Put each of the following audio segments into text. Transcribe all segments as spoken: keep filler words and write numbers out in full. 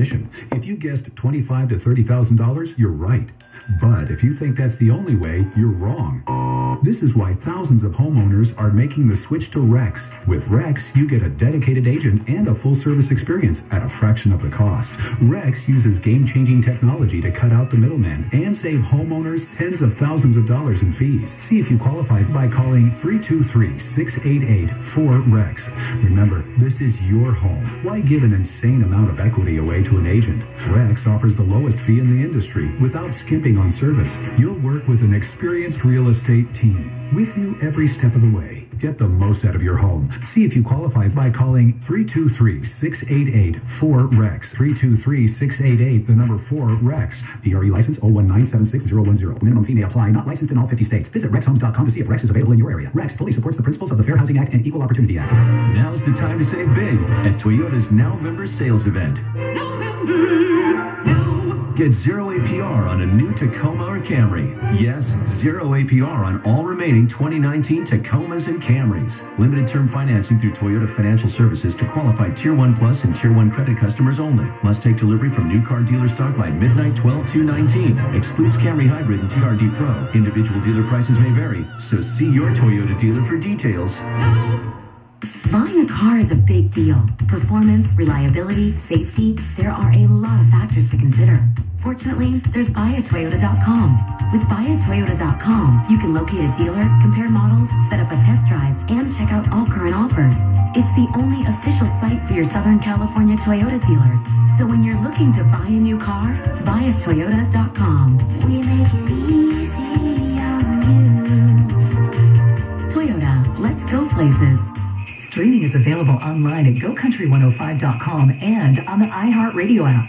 commission. If you guessed twenty-five to thirty thousand dollars, you're right. But if you think that's the only way, you're wrong. This is why thousands of homeowners are making the switch to Rex. With Rex, you get a dedicated agent and a full-service experience at a fraction of the cost. Rex uses game-changing technology to cut out the middleman and save homeowners tens of thousands of dollars in fees. See if you qualify by calling three two three, six eight eight, four REX. Remember, this is your home. Why give an insane amount of equity away to an agent? Rex offers the lowest fee in the industry without skimping on service. You'll work with an experienced real estate team with you every step of the way. Get the most out of your home. See if you qualify by calling three two three, six eight eight, four REX. three two three, six eight eight, the number four REX. D R E license zero one nine seven six zero one zero. Minimum fee may apply. Not licensed in all fifty states. Visit rex homes dot com to see if Rex is available in your area. Rex fully supports the principles of the Fair Housing Act and Equal Opportunity Act. Now's the time to save big at Toyota's November sales event. November! Now! Get zero A P R on a new Tacoma or Camry. Yes, zero A P R on all remaining twenty nineteen Tacomas and Camrys. Limited term financing through Toyota Financial Services to qualified Tier one Plus and Tier one credit customers only. Must take delivery from new car dealer stock by midnight twelve two nineteen. Excludes Camry Hybrid and T R D Pro. Individual dealer prices may vary, so see your Toyota dealer for details. Buying a car is a big deal. Performance, reliability, safety, there are a lot of factors to consider. Fortunately, there's buy a toyota dot com. With buy a toyota dot com, you can locate a dealer, compare models, set up a test drive, and check out all current offers. It's the only official site for your Southern California Toyota dealers. So when you're looking to buy a new car, buy a toyota dot com. We make it easy on you. Toyota, let's go places. Streaming is available online at go country one oh five dot com and on the iHeartRadio app.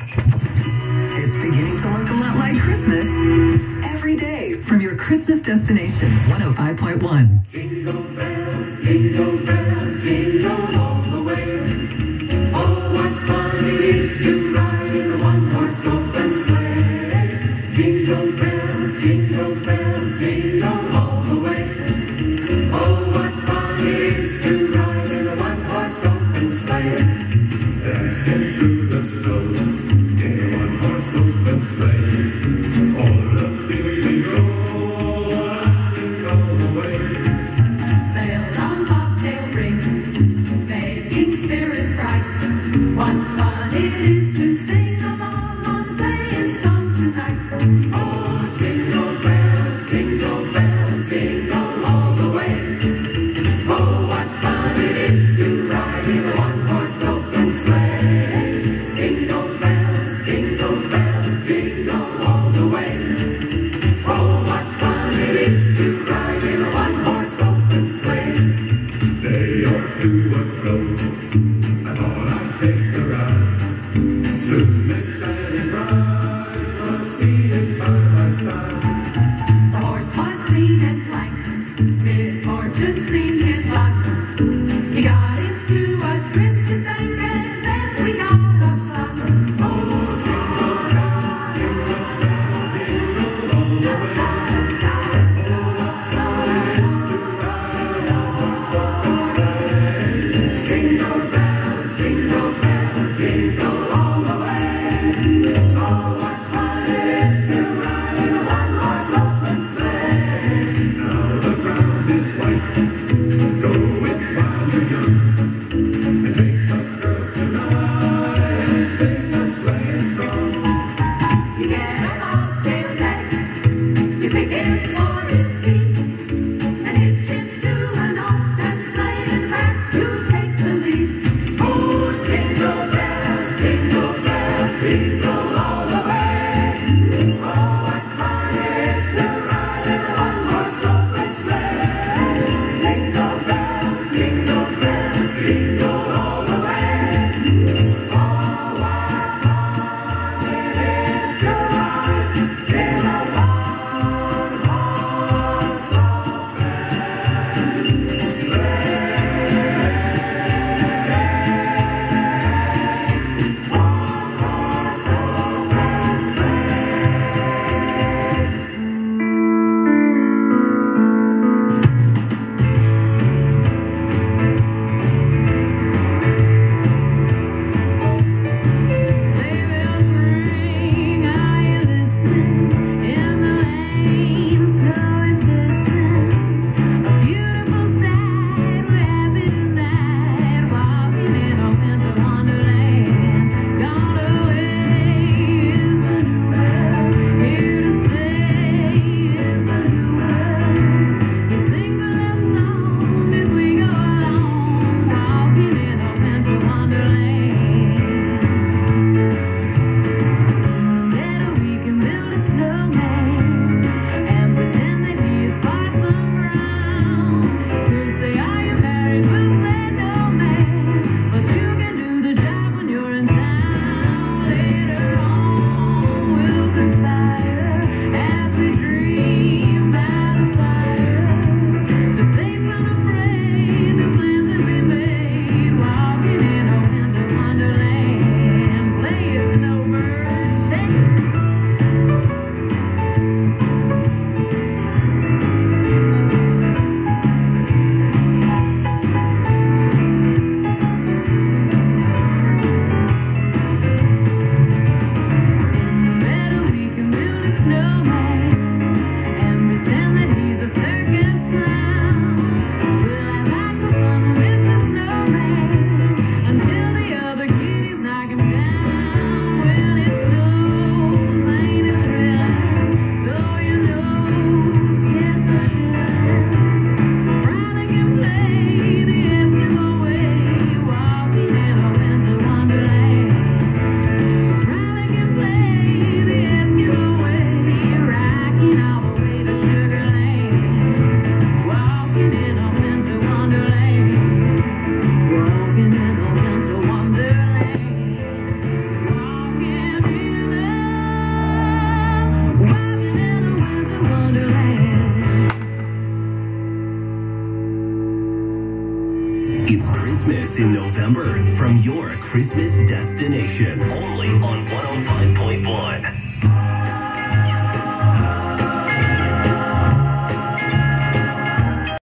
It's beginning to look a lot like Christmas every day from your Christmas destination, one oh five point one. Jingle bells, jingle bells, jingle all the way. Oh, what fun it is to ride in a one-horse open sleigh. Jingle bells, jingle bells, jingle all the way. Oh, what fun it is to ride in a one-horse open sleigh. Dashing through the snow in a one-horse open sleigh. All the things we go, laughing all the way. Bells on bobtail ring, making spirits bright. What fun it is to sing along on sleighing song tonight. Oh, jingle bells, jingle bells, jingle all the way. Oh, what fun it is to ride in a one-horse open sleigh. Jingle bells, jingle bells, jingle all the way. Oh, what fun it is to ride in a one-horse open sleigh. Day or two ago, I thought I'd take a ride. Soon Miss Fanny Bride was seated by my side. The horse was lean and lank, misfortune seemed his luck. He got into a drifted bank and then we got upset. Oh, jingle bells, jingle bells, jingle all the way. Oh, what fun it is to ride in a one-horse open sleigh. Jingle bells, jingle bells, jingle all the way. Oh, what fun it is to ride in a one-horse open sleigh. Now the ground is white, go it while you're young, and take the girls tonight and sing a sleighing song. You get a bobtail deck, you pick him for his feet, and hitch him to an open sleigh and back you take the lead. Oh, jingle bells, jingle bells, jingle all the way. Oh, what fun it is to ride in a one-horse open sleigh. Jingle bells, jingle bells, jingle all the way. Oh, what fun it is to ride in a one-horse open sleigh. One-horse Christmas in November from your Christmas destination, only on one oh five point one.